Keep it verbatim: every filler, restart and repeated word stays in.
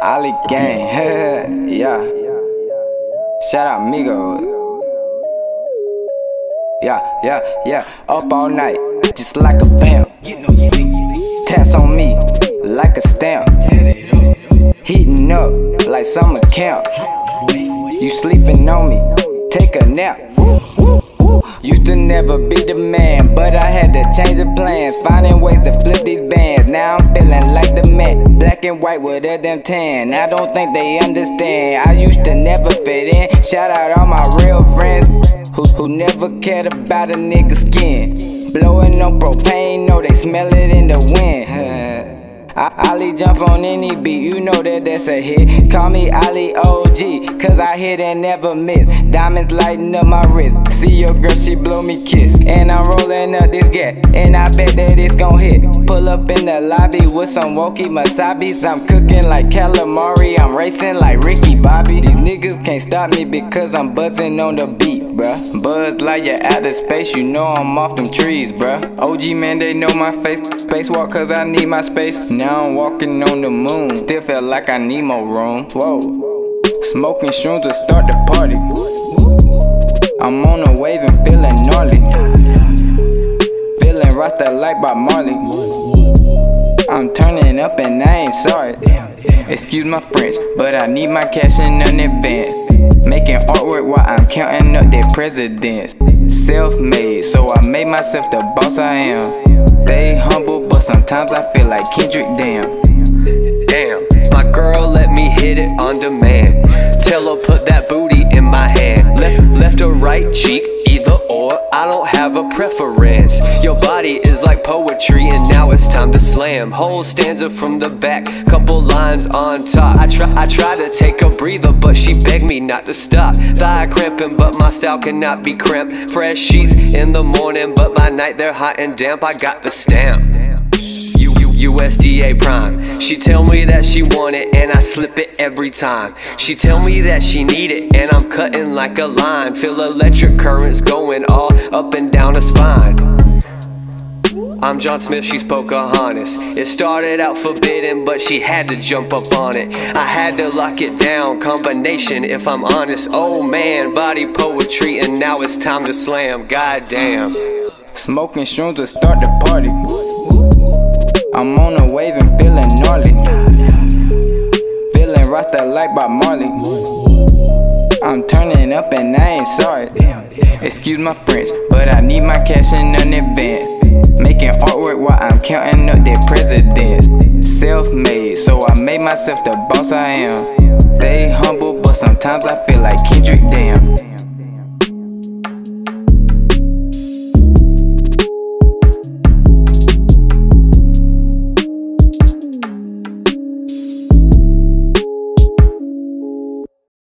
Ollie gang, yeah. Shout out Migos. Yeah, yeah, yeah. Up all night, just like a vamp. Tats on me, like a stamp. Heating up like summer camp. You sleeping on me, take a nap. Used to never be the man, but I had to change the plans. Finding ways to flip these bands. Now I'm feeling like the man. Black and white with a damn tan. I don't think they understand. I used to never fit in. Shout out all my real friends Who, who never cared about a nigga's skin. Blowing on propane, know they smell it in the wind. Ollie jump on any beat, you know that that's a hit. Call me Ollie O G, cause I hit and never miss. Diamonds lighting up my wrist. See your girl, she blow me kiss. And I'm rolling up this gat, and I bet that it's gon' hit. Pull up in the lobby with some wokey masabis. I'm cooking like calamari, I'm racing like Ricky Bobby. These niggas can't stop me because I'm buzzing on the beat, bruh. Buzz like you're out of space, you know I'm off them trees, bruh. O G man, they know my face. Spacewalk cause I need my space. Now I'm walking on the moon. Still feel like I need more room. Whoa. Smoking shrooms to start the party. I'm on a wave and feeling gnarly. Feeling Rasta like Bob Marley. I'm turning up and I ain't sorry. Excuse my French, but I need my cash in an advance. Making artwork while I'm counting up their presidents. Self-made, so I made myself the boss I am. They humble, but sometimes I feel like Kendrick, damn. Damn, my girl let me hit it on demand. Tell her put that booty in my hand. Left, left or right cheek, either or, I don't have a preference. Your body is like poetry and now it's time to slam. Whole stanza from the back, couple lines on top. I try, I try to take a breather, but she begged me not to stop. Thigh cramping, but my style cannot be cramped. Fresh sheets in the morning, but by night they're hot and damp. I got the stamp. U S D A prime. She tell me that she want it and I slip it every time. She tell me that she need it and I'm cutting like a line. Feel electric currents going all up and down her spine. I'm John Smith, she's Pocahontas. It started out forbidden, but she had to jump up on it. I had to lock it down, combination if I'm honest. Oh man, body poetry and now it's time to slam, goddamn. Smoking shrooms to start the party. I'm on a wave and feeling gnarly. Feeling Rasta like Bob Marley. I'm turning up and I ain't sorry. Excuse my French, but I need my cash in an advance. Making artwork while I'm counting up their presidents. Self-made, so I made myself the boss I am. They humble, but sometimes I feel like Kendrick, damn.